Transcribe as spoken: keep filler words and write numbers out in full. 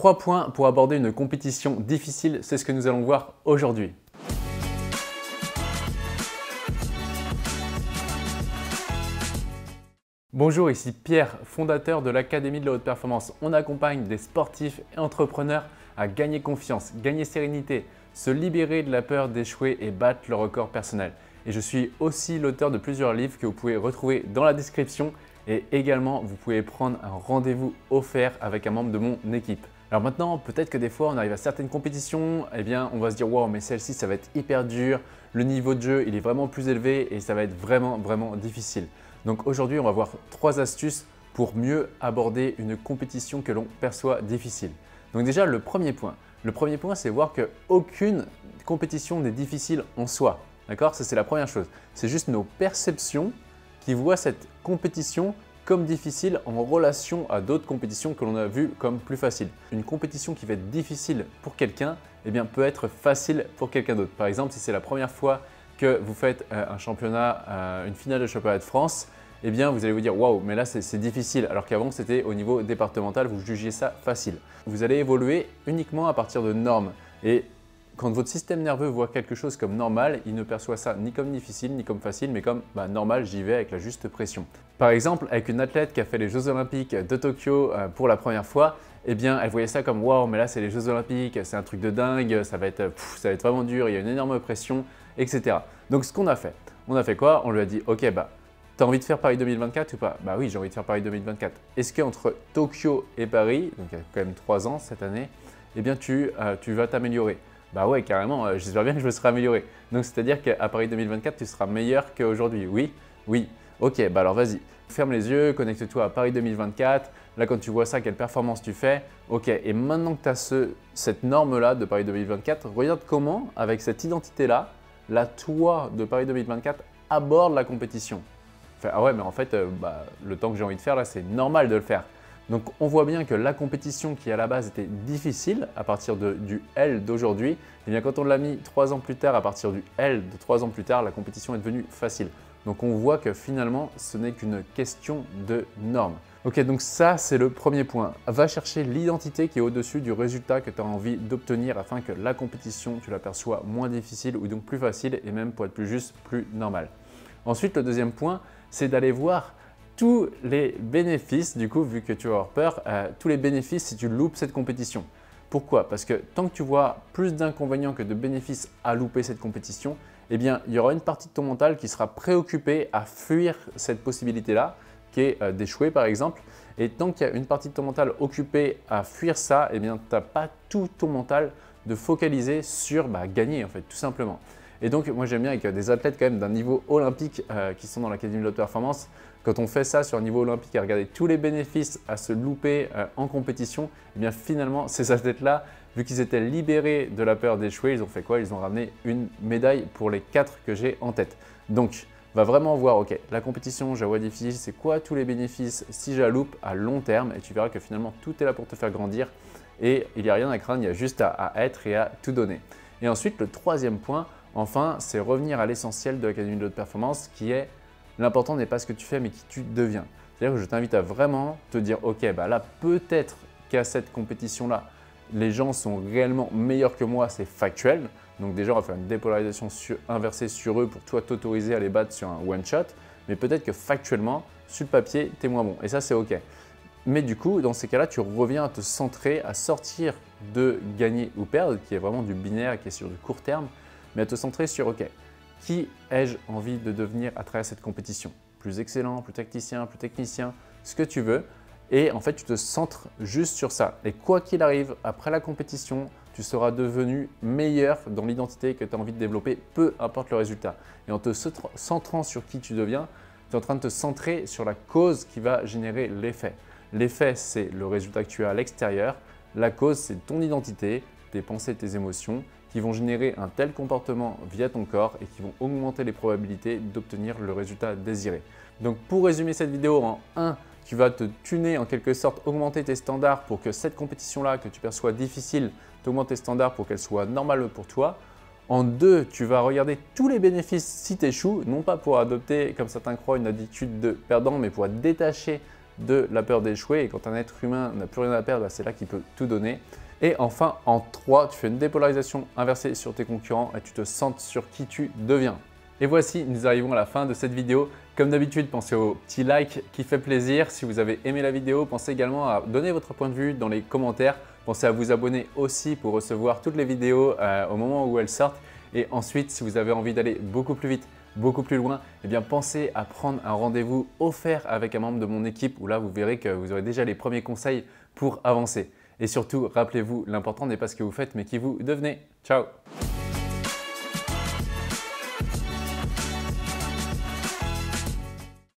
trois points pour aborder une compétition difficile, c'est ce que nous allons voir aujourd'hui. Bonjour, ici Pierre, fondateur de l'Académie de la Haute Performance. On accompagne des sportifs et entrepreneurs à gagner confiance, gagner sérénité, se libérer de la peur d'échouer et battre le record personnel. Et je suis aussi l'auteur de plusieurs livres que vous pouvez retrouver dans la description et également vous pouvez prendre un rendez-vous offert avec un membre de mon équipe. Alors maintenant, peut-être que des fois on arrive à certaines compétitions, eh bien on va se dire wow, mais celle-ci ça va être hyper dur, le niveau de jeu il est vraiment plus élevé et ça va être vraiment vraiment difficile. Donc aujourd'hui, on va voir trois astuces pour mieux aborder une compétition que l'on perçoit difficile. Donc déjà, le premier point, le premier point, c'est voir qu'aucune compétition n'est difficile en soi. D'accord? Ça, c'est la première chose. C'est juste nos perceptions qui voient cette compétition comme difficile en relation à d'autres compétitions que l'on a vues comme plus faciles. Une compétition qui va être difficile pour quelqu'un, eh bien, peut être facile pour quelqu'un d'autre. Par exemple, si c'est la première fois que vous faites un championnat, une finale de championnat de France, eh bien vous allez vous dire waouh, mais là c'est difficile, alors qu'avant c'était au niveau départemental, vous jugiez ça facile. Vous allez évoluer uniquement à partir de normes et quand votre système nerveux voit quelque chose comme normal, il ne perçoit ça ni comme difficile ni comme facile, mais comme bah, normal, j'y vais avec la juste pression. Par exemple, avec une athlète qui a fait les Jeux Olympiques de Tokyo euh, pour la première fois, eh bien, elle voyait ça comme waouh, mais là c'est les Jeux Olympiques, c'est un truc de dingue, ça va être, pff, ça va être vraiment dur, il y a une énorme pression, et cetera. Donc ce qu'on a fait, on a fait quoi? On lui a dit ok, bah, tu as envie de faire Paris deux mille vingt-quatre ou pas? Bah oui, j'ai envie de faire Paris deux mille vingt-quatre. Est-ce qu'entre Tokyo et Paris, donc il y a quand même trois ans cette année, eh bien tu, euh, tu vas t'améliorer? Bah ouais, carrément, euh, j'espère bien que je me serai amélioré. Donc c'est-à-dire qu'à Paris deux mille vingt-quatre, tu seras meilleur qu'aujourd'hui. Oui? Oui. Ok, bah alors vas-y, ferme les yeux, connecte-toi à Paris deux mille vingt-quatre. Là, quand tu vois ça, quelle performance tu fais? Ok, et maintenant que tu as ce, cette norme-là de Paris deux mille vingt-quatre, regarde comment, avec cette identité-là, la toi de Paris deux mille vingt-quatre aborde la compétition. Enfin, ah ouais, mais en fait, euh, bah, le temps que j'ai envie de faire là, c'est normal de le faire. Donc, on voit bien que la compétition qui à la base était difficile à partir de, du L d'aujourd'hui, eh bien quand on l'a mis trois ans plus tard, à partir du L de trois ans plus tard, la compétition est devenue facile. Donc, on voit que finalement, ce n'est qu'une question de normes. Ok, donc ça, c'est le premier point. Va chercher l'identité qui est au-dessus du résultat que tu as envie d'obtenir afin que la compétition, tu l'aperçois moins difficile ou donc plus facile et même pour être plus juste, plus normal. Ensuite, le deuxième point, c'est d'aller voir tous les bénéfices, du coup, vu que tu vas avoir peur, euh, tous les bénéfices si tu loupes cette compétition. Pourquoi? Parce que tant que tu vois plus d'inconvénients que de bénéfices à louper cette compétition, eh bien, il y aura une partie de ton mental qui sera préoccupée à fuir cette possibilité-là, qui est euh, d'échouer par exemple. Et tant qu'il y a une partie de ton mental occupée à fuir ça, eh bien, tu n'as pas tout ton mental de focaliser sur bah, gagner en fait, tout simplement. Et donc, moi j'aime bien avec des athlètes quand même d'un niveau olympique euh, qui sont dans l'Académie de la Haute Performance. Quand on fait ça sur un niveau olympique et regarder tous les bénéfices à se louper euh, en compétition, eh bien finalement, ces athlètes-là, vu qu'ils étaient libérés de la peur d'échouer, ils ont fait quoi? Ils ont ramené une médaille pour les quatre que j'ai en tête. Donc, va vraiment voir, ok, la compétition, je la vois difficile, c'est quoi tous les bénéfices si je la loupe à long terme? Et tu verras que finalement, tout est là pour te faire grandir et il n'y a rien à craindre, il y a juste à, à être et à tout donner. Et ensuite, le troisième point, enfin, c'est revenir à l'essentiel de l'Académie de la Haute Performance qui est l'important n'est pas ce que tu fais, mais qui tu deviens. C'est-à-dire que je t'invite à vraiment te dire, ok, bah là, peut-être qu'à cette compétition-là, les gens sont réellement meilleurs que moi, c'est factuel. Donc déjà, on va faire une dépolarisation sur, inversée sur eux pour toi t'autoriser à les battre sur un one-shot. Mais peut-être que factuellement, sur le papier, tu es moins bon. Et ça, c'est ok. Mais du coup, dans ces cas-là, tu reviens à te centrer, à sortir de gagner ou perdre, qui est vraiment du binaire, qui est sur du court terme, mais à te centrer sur, ok, qui ai-je envie de devenir à travers cette compétition? Plus excellent, plus tacticien, plus technicien, ce que tu veux. Et en fait, tu te centres juste sur ça. Et quoi qu'il arrive, après la compétition, tu seras devenu meilleur dans l'identité que tu as envie de développer, peu importe le résultat. Et en te centrant sur qui tu deviens, tu es en train de te centrer sur la cause qui va générer l'effet. L'effet, c'est le résultat que tu as à l'extérieur. La cause, c'est ton identité, tes pensées, tes émotions qui vont générer un tel comportement via ton corps et qui vont augmenter les probabilités d'obtenir le résultat désiré. Donc pour résumer cette vidéo en un, tu vas te tuner en quelque sorte, augmenter tes standards pour que cette compétition-là que tu perçois difficile, tu augmentes tes standards pour qu'elle soit normale pour toi. En deux, tu vas regarder tous les bénéfices si tu échoues, non pas pour adopter, comme certains croient, une attitude de perdant, mais pour être détaché de la peur d'échouer. Et quand un être humain n'a plus rien à perdre, bah, c'est là qu'il peut tout donner. Et enfin, en trois, tu fais une dépolarisation inversée sur tes concurrents et tu te centres sur qui tu deviens. Et voici, nous arrivons à la fin de cette vidéo. Comme d'habitude, pensez au petit like qui fait plaisir. Si vous avez aimé la vidéo, pensez également à donner votre point de vue dans les commentaires. Pensez à vous abonner aussi pour recevoir toutes les vidéos euh, au moment où elles sortent. Et ensuite, si vous avez envie d'aller beaucoup plus vite, beaucoup plus loin, eh bien pensez à prendre un rendez-vous offert avec un membre de mon équipe où là, vous verrez que vous aurez déjà les premiers conseils pour avancer. Et surtout, rappelez-vous, l'important n'est pas ce que vous faites, mais qui vous devenez. Ciao!